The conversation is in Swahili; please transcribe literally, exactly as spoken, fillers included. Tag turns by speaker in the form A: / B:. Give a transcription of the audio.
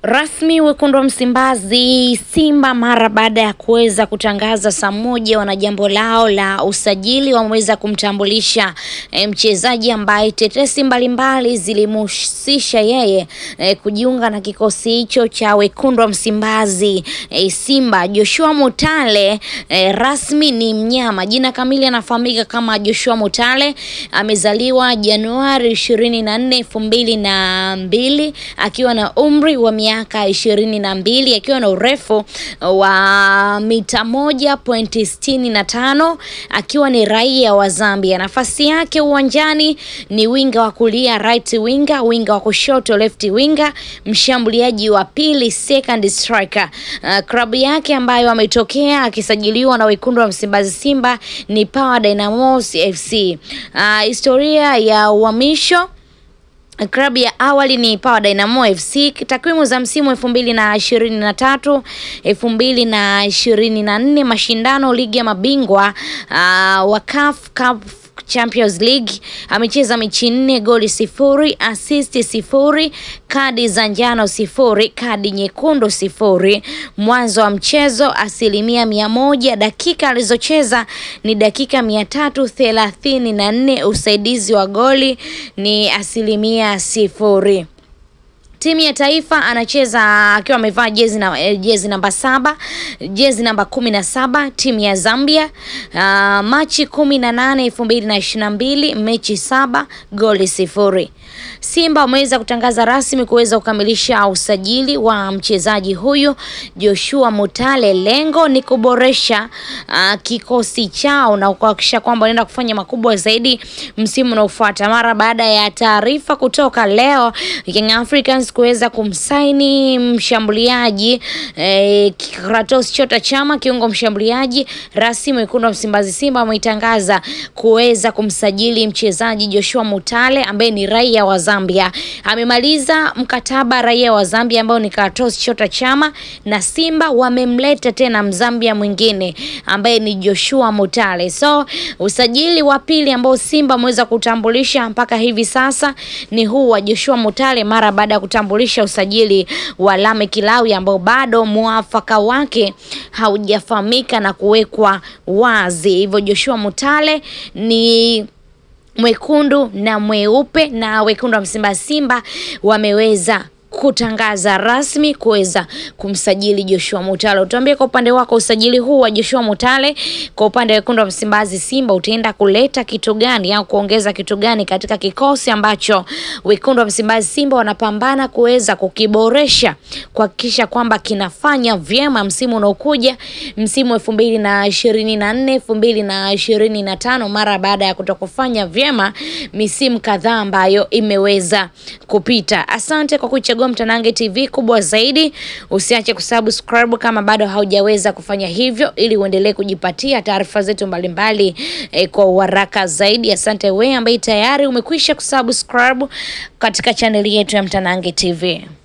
A: Rasmi wekundu wa Msimbazi Simba mara baada ya kuweza kutangaza saa moja wana jambo lao la usajili, wameweza kumtambulisha e, mchezaji ambaye tetesi mbalimbali zilimhusisha yeye e, kujiunga na kikosi hicho cha wekundu wa Msimbazi e, Simba. Joshua Mutale e, rasmi ni mnyama. Jina kamili anafahamika kama Joshua Mutale. Amezaliwa Januari ishirini na nne elfu mbili na mbili akiwa na umri wa miaka ishirini na mbili, akiwa na urefu wa mita moja pointi sitini na tano, akiwa ni raia wa Zambia. Nafasi yake uwanjani ni winga wa kulia right winger, winga wa kushoto left winger, mshambuliaji wa pili second striker. Uh, klabu yake ambayo ametokea akisajiliwa na wekundu wa Msimbazi Simba ni Power Dynamos F C. Uh, historia ya uhamisho klabu ya awali ni Power Dynamo F C. Takwimu za msimu elfu mbili na ishirini na tatu elfu mbili na ishirini na nne, mashindano ligi ya mabingwa uh, wa C A F Cup Champions League, amecheza mechi nne, goli sifuri, assist sifuri, kadi za njano sifuri, kadi nyekundu sifuri. Mwanzo wa mchezo asilimia mia moja, dakika alizocheza ni dakika mia tatu thelathini na nne, usaidizi wa goli ni asilimia sifuri. Timu ya taifa anacheza akiwa amevaa jezi na jezi namba saba, jezi namba kumi na saba, timu ya Zambia. Uh, Machi kumi na nane elfu mbili na ishirini na mbili, mechi saba, goli sifuri. Simba wameweza kutangaza rasmi kuweza kukamilisha usajili wa mchezaji huyu Joshua Mutale. Lengo ni kuboresha uh, kikosi chao na kuhakikisha kwamba wanaenda kufanya makubwa zaidi msimu unaofuata. Mara baada ya taarifa kutoka leo Young Africans kuweza kumsaini mshambuliaji eh, Kratos Chota Chama, kiungo mshambuliaji rasmi, wekundu wa Msimbazi Simba ameitangaza kuweza kumsajili mchezaji Joshua Mutale ambaye ni raia wa Zambia. Amemaliza mkataba raia wa Zambia ambao ni Kratos Chota Chama, na Simba wamemleta tena Mzambia mwingine ambaye ni Joshua Mutale. So usajili wa pili ambao Simba wameweza kutambulisha mpaka hivi sasa ni huu wa Joshua Mutale, mara baada ya kutambulisha usajili wa Lameck Lawi ambao bado muafaka wake haujafahamika na kuwekwa wazi. Hivyo Joshua Mutale ni mwekundu na mweupe, na wekundu wa Msimbazi Simba wameweza kutangaza rasmi kuweza kumsajili Joshua Mutale. Utuambie kwa upande wako usajili huu wa Joshua Mutale kwa upande wa wekundu wa Msimbazi Simba utaenda kuleta kitu gani au kuongeza kitu gani katika kikosi ambacho wekundu wa Msimbazi Simba wanapambana kuweza kukiboresha, kuhakikisha kwamba kinafanya vyema msimu unaokuja, msimu elfu mbili na ishirini na nne elfu mbili na ishirini na tano, mara baada ya kutokufanya vyema misimu kadhaa ambayo imeweza kupita. Asante kwa kuchagua Mtanange T V. Kubwa zaidi, usiache kusubscribe kama bado haujaweza kufanya hivyo, ili uendelee kujipatia taarifa zetu mbalimbali e, kwa haraka zaidi. Asante wewe ambaye tayari umekwisha kusubscribe katika channel yetu ya Mtanange T V.